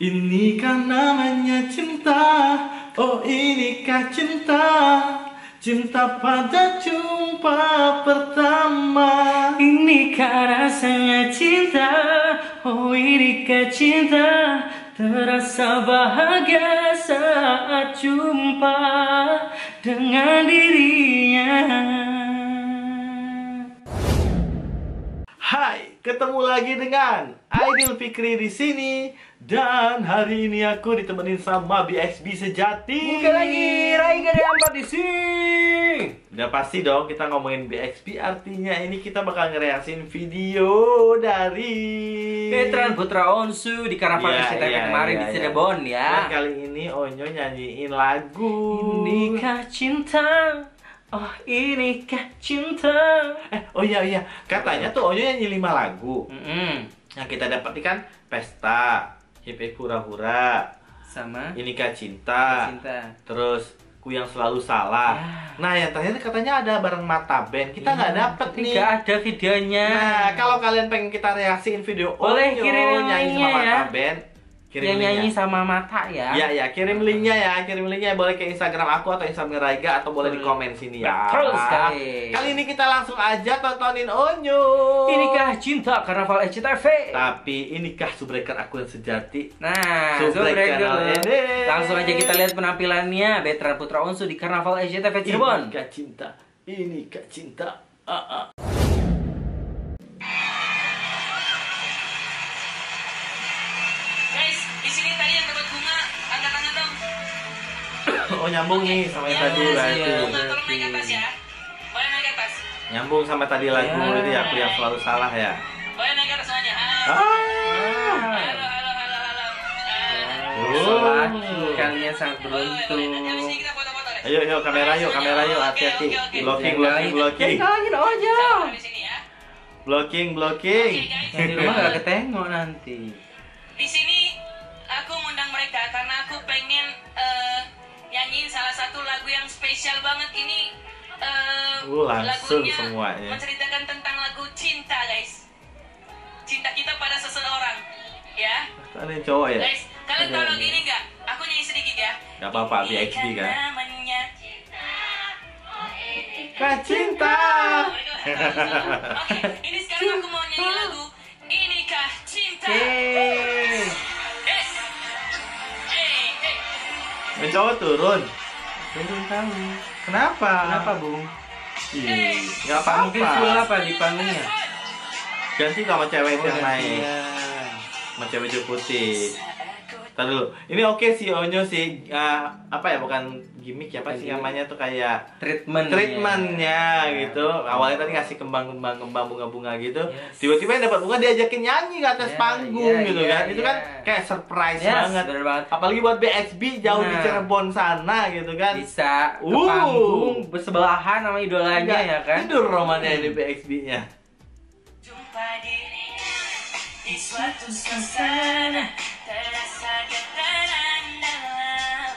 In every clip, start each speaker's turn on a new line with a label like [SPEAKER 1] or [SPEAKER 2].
[SPEAKER 1] Ini kan namanya cinta. Oh inikah cinta? Cinta pada jumpa pertama.
[SPEAKER 2] Inikah rasanya cinta? Oh inikah cinta? Terasa bahagia saat jumpa dengan dirinya.
[SPEAKER 1] Hai, ketemu lagi dengan Aidil Fikri di sini. Dan hari ini aku ditemenin sama BXB sejati.
[SPEAKER 2] Bukan lagi Rai Gede Ampat di sini.
[SPEAKER 1] Udah pasti dong kita ngomongin BXB, artinya ini kita bakal ngereaksin video dari
[SPEAKER 2] Veteran Putra Onsu di Karnaval SCTV kemarin di Cirebon ya.
[SPEAKER 1] Dan kali ini Onyo nyanyiin lagu
[SPEAKER 2] Inikah cinta? Oh inikah cinta?
[SPEAKER 1] Oh iya, katanya tuh Onyo nyanyi 5 lagu. Yang kita dapat kan Pesta, Hip Hip Hura Hura,
[SPEAKER 2] sama
[SPEAKER 1] Inikah Cinta, terus Ku Yang Selalu Salah. Nah yang terakhir katanya ada bareng Mata Band. Kita nggak dapet nih.
[SPEAKER 2] Nggak ada videonya.
[SPEAKER 1] Nah kalau kalian pengen kita reaksiin video
[SPEAKER 2] boleh
[SPEAKER 1] Onyo
[SPEAKER 2] kirim
[SPEAKER 1] nyanyi sama Mata Band,
[SPEAKER 2] yang nyanyi sama Mata ya.
[SPEAKER 1] Ya, kirim linknya ya, boleh ke Instagram aku atau Instagram Raiga atau boleh di komen sini ya.
[SPEAKER 2] Betul sekali.
[SPEAKER 1] Kali ini kita langsung aja tontonin Onyo.
[SPEAKER 2] Inikah cinta Karnaval SCTV.
[SPEAKER 1] Tapi inikah Subreker aku yang sejati.
[SPEAKER 2] Nah,
[SPEAKER 1] Subreker ini.
[SPEAKER 2] Langsung aja kita lihat penampilannya Veteran Putra Onsu di Karnaval SCTV Cirebon.
[SPEAKER 1] Inikah cinta, inikah cinta. Oh nyambung nih sama yang tadi berarti. Nyambung sama tadi lagu ini Aku Yang Selalu Salah ya.
[SPEAKER 3] Boleh naik ke atas semuanya.
[SPEAKER 2] Kalian sangat beruntung.
[SPEAKER 1] Ayo kamera yuk, hati-hati. Blocking.
[SPEAKER 2] Jangan aja.
[SPEAKER 1] Blocking.
[SPEAKER 2] Yang di rumah gak ketengok nanti.
[SPEAKER 3] Di sini aku ngundang mereka karena aku pengen nyanyiin salah satu lagu yang spesial banget ini.
[SPEAKER 1] Langsung
[SPEAKER 3] Lagunya
[SPEAKER 1] semuanya.
[SPEAKER 3] menceritakan tentang lagu cinta, guys. Cinta kita pada seseorang, ya.
[SPEAKER 1] Ada yang cowok ya?
[SPEAKER 3] Guys, kalian tahu lagu ini nggak? Aku nyanyi sedikit ya.
[SPEAKER 1] Gak apa-apa, BXB kan?
[SPEAKER 3] Namanya
[SPEAKER 1] Kak cinta.
[SPEAKER 3] Oke, ini sekarang aku mau nyanyi lagu Inikah Cinta.
[SPEAKER 2] Yeay.
[SPEAKER 3] Yes. Hey.
[SPEAKER 1] Yang cowok turun.
[SPEAKER 2] Belum tahu.
[SPEAKER 1] Kenapa,
[SPEAKER 2] Bung?
[SPEAKER 1] Ih, gak apa-apa.
[SPEAKER 2] Mungkin full apa di panggungnya?
[SPEAKER 1] Ganti sama cewek yang naik.
[SPEAKER 2] Iya.
[SPEAKER 1] Sama cewek baju putih. Ntar dulu. Ini oke sih Onyo sih. Apa ya, bukan gimmick ya, apa sih namanya tuh, kayak treatmentnya gitu. Awalnya tadi ngasih kembang bunga-bunga gitu. Tiba-tiba yang dapat bunga diajakin nyanyi ke atas panggung gitu kan. Itu kan kayak surprise banget. Apalagi buat BXB jauh di Cirebon sana gitu kan.
[SPEAKER 2] Bisa ke panggung bersebelahan sama idolanya ya kan.
[SPEAKER 1] Tidur romannya ini BXB-nya.
[SPEAKER 3] Jumpa diri di suatu suasana terasa getaran dalam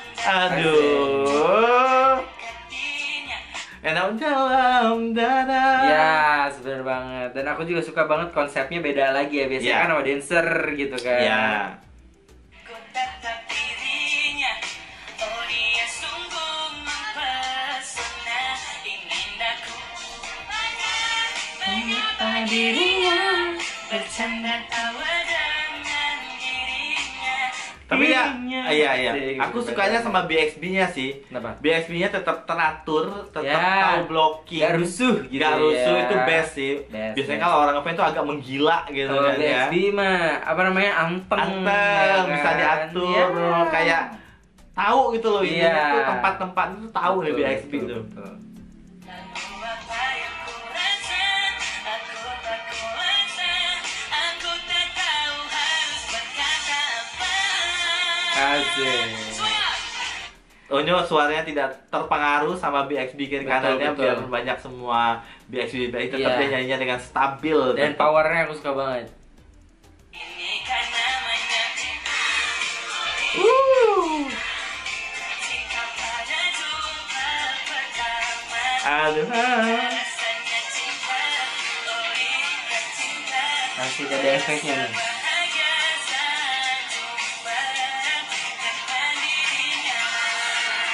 [SPEAKER 1] Aduh, enak dalam dada.
[SPEAKER 2] Ya, sebenar banget. Dan aku juga suka banget konsepnya beda lagi ya. Biasanya kan sama dancer gitu kan.
[SPEAKER 1] Iya.
[SPEAKER 3] Ku tatap dirinya, oh dia sungguh mempesona. Ingin aku menyapa dirinya, bercanda tawa dengan dirinya.
[SPEAKER 1] Tapi ya, iya. Aku sukanya sama BXB-nya sih.
[SPEAKER 2] Kenapa?
[SPEAKER 1] BXB-nya tetap teratur, tetap tahu blocking.
[SPEAKER 2] Gak rusuh gitu.
[SPEAKER 1] Gak rusuh, itu best sih.
[SPEAKER 2] Best.
[SPEAKER 1] Biasanya kalau orang ngefans tuh agak menggila gitu kan ya.
[SPEAKER 2] BXB mah apa namanya, anteng
[SPEAKER 1] Bisa diatur, kayak tahu gitu loh. Ini tuh tempat-tempat itu tahu nih BXB tuh.
[SPEAKER 3] Lalu apa yang ku rasa, aku tak kuasa, aku tak tahu harus berkata apa.
[SPEAKER 2] Asik.
[SPEAKER 1] Onyo suaranya tidak terpengaruh sama BXB kiri kanannya, biar banyak semua BXB tetap dia nyanyinya dengan stabil
[SPEAKER 2] dan powernya aku suka banget.
[SPEAKER 3] Ini kan namanya cinta. Cinta pada jumpa pertama.
[SPEAKER 1] Aduh.
[SPEAKER 3] Rasanya cinta, oh inikah cinta.
[SPEAKER 2] Nanti ada efeknya nih.
[SPEAKER 3] Bahagia saat jumpa.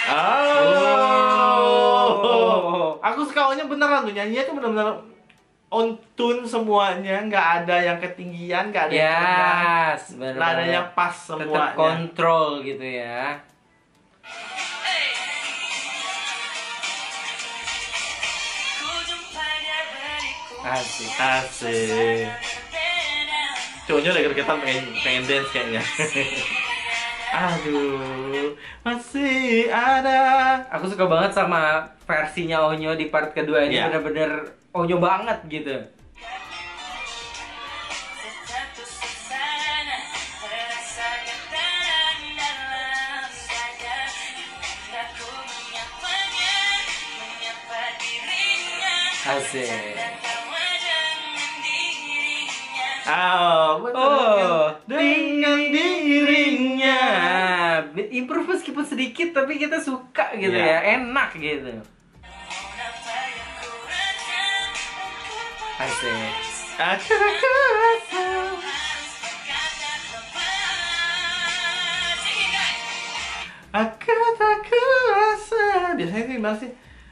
[SPEAKER 1] Oh. Aku suka Onyo beneran tuh, nyanyinya tuh bener-bener on tune semuanya, nggak ada yang ketinggian, nggak ada yang rendah.
[SPEAKER 2] Yes, bener.
[SPEAKER 1] Nadanya pas
[SPEAKER 2] Tetap
[SPEAKER 1] semuanya.
[SPEAKER 2] kontrol gitu ya. Asik.
[SPEAKER 1] Asik. Cowoknya udah gregetan pengen dance kayaknya. Aduh, masih ada.
[SPEAKER 2] Aku suka banget sama versinya Onyo di part kedua ini,
[SPEAKER 1] Iya.
[SPEAKER 2] bener-bener Onyo banget gitu. Asik.
[SPEAKER 1] Oh, dengan dirinya.
[SPEAKER 2] Improve meskipun sedikit tapi kita suka gitu
[SPEAKER 1] Iya.
[SPEAKER 2] ya, enak gitu. Asik.
[SPEAKER 1] Aku rasa. Aku tak kuasa. Biasanya itu gimana sih?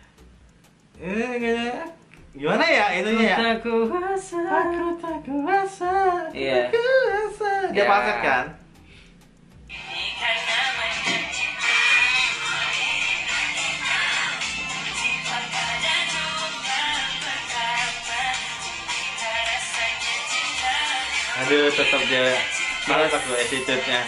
[SPEAKER 1] Gimana ya itunya ya?
[SPEAKER 2] Tak kuasa.
[SPEAKER 1] Aku tak kuasa.
[SPEAKER 2] Iya.
[SPEAKER 1] Tak kuasa. Dia
[SPEAKER 2] Ya.
[SPEAKER 1] falset kan? Aduh, tetap dia mantap loh attitude-nya.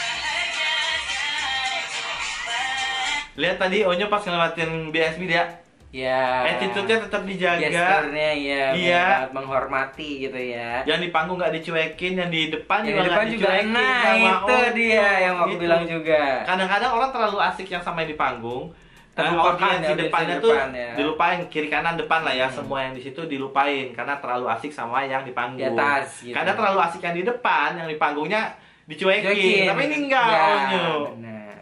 [SPEAKER 1] Lihat tadi Onyo pas ngelewatin BSB dia,
[SPEAKER 2] Ya.
[SPEAKER 1] attitude-nya tetap dijaga.
[SPEAKER 2] Gesturnya ya,
[SPEAKER 1] Iya.
[SPEAKER 2] banget menghormati gitu ya.
[SPEAKER 1] Yang di panggung nggak dicuekin, yang di depan
[SPEAKER 2] Yang
[SPEAKER 1] juga
[SPEAKER 2] di depan
[SPEAKER 1] nggak
[SPEAKER 2] juga
[SPEAKER 1] dicuekin
[SPEAKER 2] nah
[SPEAKER 1] sama
[SPEAKER 2] itu
[SPEAKER 1] Onyo.
[SPEAKER 2] dia yang aku
[SPEAKER 1] Gitu.
[SPEAKER 2] bilang juga.
[SPEAKER 1] Kadang-kadang orang terlalu asik yang sama yang di panggung.
[SPEAKER 2] Terlupakan
[SPEAKER 1] Audiens
[SPEAKER 2] ya,
[SPEAKER 1] di depannya
[SPEAKER 2] audiens di
[SPEAKER 1] tuh
[SPEAKER 2] depan ya.
[SPEAKER 1] dilupain, kiri kanan depan lah ya, semua yang di situ dilupain karena terlalu asik sama yang di panggung.
[SPEAKER 2] Di atas, gitu.
[SPEAKER 1] Kadang terlalu asik yang di depan, yang di panggungnya dicuekin.
[SPEAKER 2] Cuekin.
[SPEAKER 1] Tapi ini enggak,
[SPEAKER 2] Ya,
[SPEAKER 1] Onyo.
[SPEAKER 2] benar.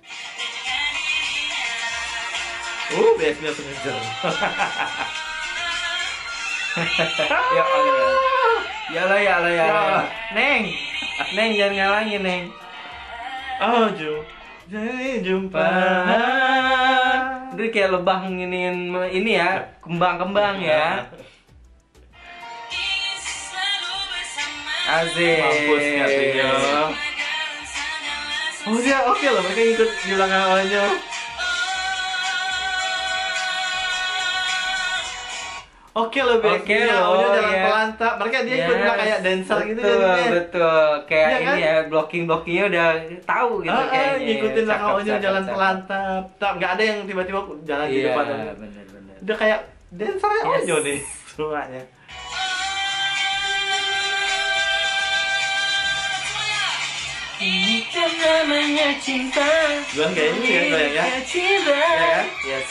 [SPEAKER 1] BSB langsung ngejar.
[SPEAKER 2] Ya Allah. Ya lah ya lah ya.
[SPEAKER 1] Ya.
[SPEAKER 2] lah. Neng. Neng jangan ngalangin, Neng.
[SPEAKER 1] Oh, jadi jumpa.
[SPEAKER 2] Udah kayak lebah ini ya, kembang-kembang ya. Asik.
[SPEAKER 1] Mampus katanya. Oh dia oke loh, mereka ikut di belakang Onyo. Oke loh,
[SPEAKER 2] Oke
[SPEAKER 1] BSB-nya
[SPEAKER 2] loh,
[SPEAKER 1] Onyo jalan
[SPEAKER 2] ya.
[SPEAKER 1] pelantap. Mereka dia ikut juga kayak dancer gitu
[SPEAKER 2] betul,
[SPEAKER 1] jadinya.
[SPEAKER 2] betul. Kayak
[SPEAKER 1] Iya kan?
[SPEAKER 2] ini ya, blocking-blockingnya udah tahu gitu kayaknya.
[SPEAKER 1] ngikutin belakang
[SPEAKER 2] Cakep,
[SPEAKER 1] Onyo
[SPEAKER 2] cakep,
[SPEAKER 1] jalan
[SPEAKER 2] cakep.
[SPEAKER 1] pelantap. Nggak ada yang tiba-tiba jalan di
[SPEAKER 2] Iya,
[SPEAKER 1] depan.
[SPEAKER 2] benar-benar.
[SPEAKER 1] Udah kayak dancernya
[SPEAKER 2] Yes.
[SPEAKER 1] Onyo nih semuanya.
[SPEAKER 2] Ini kan namanya cinta.
[SPEAKER 1] Gua kayak ini ya kayaknya.
[SPEAKER 2] Cinta.
[SPEAKER 1] Iya kan?
[SPEAKER 2] Yes.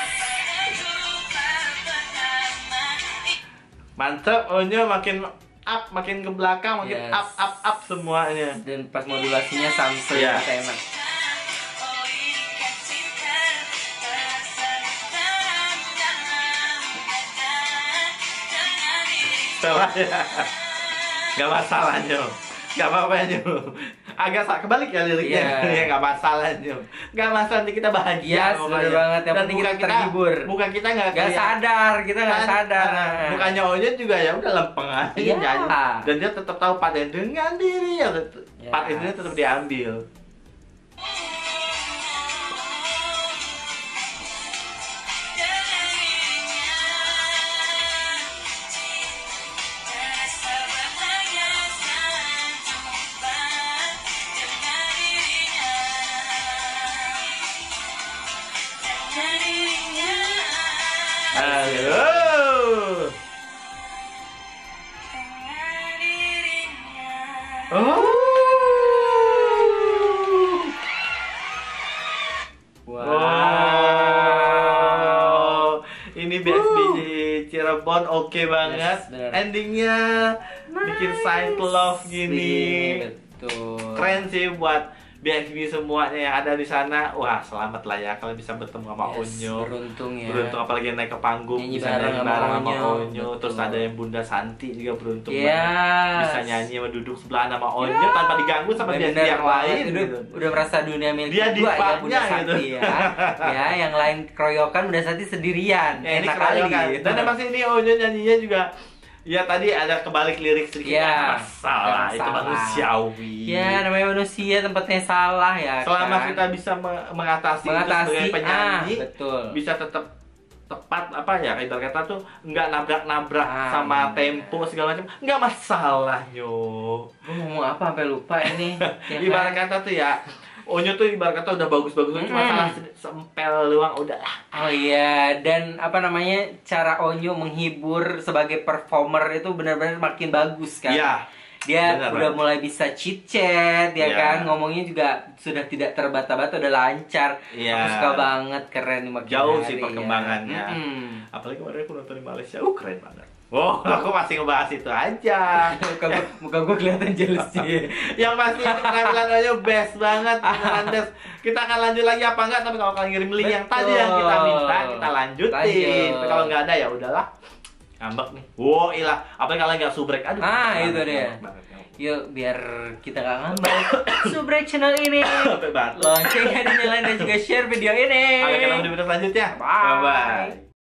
[SPEAKER 1] Mantap, Onyo makin up, makin ke belakang, makin
[SPEAKER 2] Yes.
[SPEAKER 1] up semuanya.
[SPEAKER 2] Dan pas modulasinya sampai
[SPEAKER 1] Iya.
[SPEAKER 2] enak.
[SPEAKER 1] Salah ya. Gak masalah Nyo. Gak apa-apa Nyo. Agak kebalik ya liriknya.
[SPEAKER 2] Iya.
[SPEAKER 1] Ya gak masalah Nyo. Gak masalah, nanti kita bahagia.
[SPEAKER 2] Yes,
[SPEAKER 1] pokoknya.
[SPEAKER 2] bener banget. Yang
[SPEAKER 1] Dan
[SPEAKER 2] penting
[SPEAKER 1] muka
[SPEAKER 2] kita terhibur.
[SPEAKER 1] Muka kita gak
[SPEAKER 2] Gak sadar, kita gak sadar.
[SPEAKER 1] Mukanya Onyo juga ya udah lempeng aja
[SPEAKER 2] Iya.
[SPEAKER 1] nyanyi. Dan dia tetap tahu part yang dengan diri ya. Part
[SPEAKER 2] Yes.
[SPEAKER 1] ini tetap diambil. Halo. Oh. Wow. Ini BSB di Cirebon oke banget.
[SPEAKER 2] Yes, bener.
[SPEAKER 1] Endingnya bikin side love gini.
[SPEAKER 2] Betul.
[SPEAKER 1] Keren sih buat BXB semuanya yang ada di sana. Wah, selamat lah ya kalau bisa bertemu sama
[SPEAKER 2] Yes,
[SPEAKER 1] Onyo.
[SPEAKER 2] beruntung ya.
[SPEAKER 1] Beruntung apalagi naik ke panggung
[SPEAKER 2] Nyanyi
[SPEAKER 1] bisa
[SPEAKER 2] bareng
[SPEAKER 1] nyanyi
[SPEAKER 2] sama
[SPEAKER 1] bareng sama
[SPEAKER 2] Onyo.
[SPEAKER 1] Onyo. Terus
[SPEAKER 2] Betul.
[SPEAKER 1] ada yang Bunda Santi juga beruntung
[SPEAKER 2] Yes.
[SPEAKER 1] banget. Bisa nyanyi sama duduk sebelah sama Onyo tanpa diganggu sama BXB
[SPEAKER 2] Bener
[SPEAKER 1] yang
[SPEAKER 2] banget.
[SPEAKER 1] lain
[SPEAKER 2] udah,
[SPEAKER 1] gitu.
[SPEAKER 2] udah merasa dunia milik
[SPEAKER 1] Dia
[SPEAKER 2] kedua ya
[SPEAKER 1] dipaknya
[SPEAKER 2] Bunda Santi
[SPEAKER 1] gitu.
[SPEAKER 2] ya. Ya, yang lain keroyokan Bunda Santi sendirian.
[SPEAKER 1] Ya, ini
[SPEAKER 2] Enak
[SPEAKER 1] keroyokan.
[SPEAKER 2] kali.
[SPEAKER 1] Dan emang sih ini Onyo nyanyinya juga ya tadi ada kebalik lirik sedikit.
[SPEAKER 2] Ya,
[SPEAKER 1] Nggak masalah,
[SPEAKER 2] nggak
[SPEAKER 1] itu
[SPEAKER 2] masalah.
[SPEAKER 1] manusiawi.
[SPEAKER 2] Ya, namanya manusia tempatnya salah ya.
[SPEAKER 1] Selama
[SPEAKER 2] kan?
[SPEAKER 1] kita bisa mengatasi itu sebagai penyanyi,
[SPEAKER 2] betul.
[SPEAKER 1] bisa tetap tepat apa ya, ibarat kata tuh nggak nabrak-nabrak
[SPEAKER 2] Ah,
[SPEAKER 1] sama
[SPEAKER 2] bener.
[SPEAKER 1] tempo segala macam, nggak masalah Nyo.
[SPEAKER 2] Gue ngomong apa sampai lupa ini. Ya kan?
[SPEAKER 1] Ibarat kata tuh ya, Onyo tuh ibarat kata udah bagus-bagus, cuma salah sempel doang udah.
[SPEAKER 2] Oh iya, dan apa namanya, cara Onyo menghibur sebagai performer itu benar-benar makin bagus kan.
[SPEAKER 1] Iya.
[SPEAKER 2] Dia
[SPEAKER 1] benar
[SPEAKER 2] udah
[SPEAKER 1] banget.
[SPEAKER 2] mulai bisa chit chat ya
[SPEAKER 1] Iya.
[SPEAKER 2] kan, ngomongnya juga sudah tidak terbata-bata, udah lancar.
[SPEAKER 1] Iya.
[SPEAKER 2] Aku suka banget, keren nih makin
[SPEAKER 1] Jauh
[SPEAKER 2] hari
[SPEAKER 1] sih
[SPEAKER 2] ya.
[SPEAKER 1] perkembangannya.
[SPEAKER 2] Mm-mm.
[SPEAKER 1] Apalagi kemarin aku nonton di Malaysia, keren banget. Wow, aku masih ngebahas itu aja.
[SPEAKER 2] muka gue kelihatan jealous sih.
[SPEAKER 1] Yang pasti penampilan Onyo best banget, beneran best. Kita akan lanjut lagi apa enggak? Tapi kalau kalian ngirim link yang tadi yang kita minta, kita lanjutin.
[SPEAKER 2] Lanjut.
[SPEAKER 1] Tapi kalau nggak ada ya udahlah. Ngambek nih. Wow, ilah. Apalagi kalau nggak subrek, aduh.
[SPEAKER 2] Ah,
[SPEAKER 1] ngambek
[SPEAKER 2] itu
[SPEAKER 1] banget,
[SPEAKER 2] dia.
[SPEAKER 1] ngambek banget, ngambek.
[SPEAKER 2] Yuk, biar kita gak ngambek, subrek channel ini,
[SPEAKER 1] Sampai banget.
[SPEAKER 2] loncengnya dinyalain dan juga share video ini.
[SPEAKER 1] Sampai ketemu di video selanjutnya.
[SPEAKER 2] Bye.
[SPEAKER 1] Bye.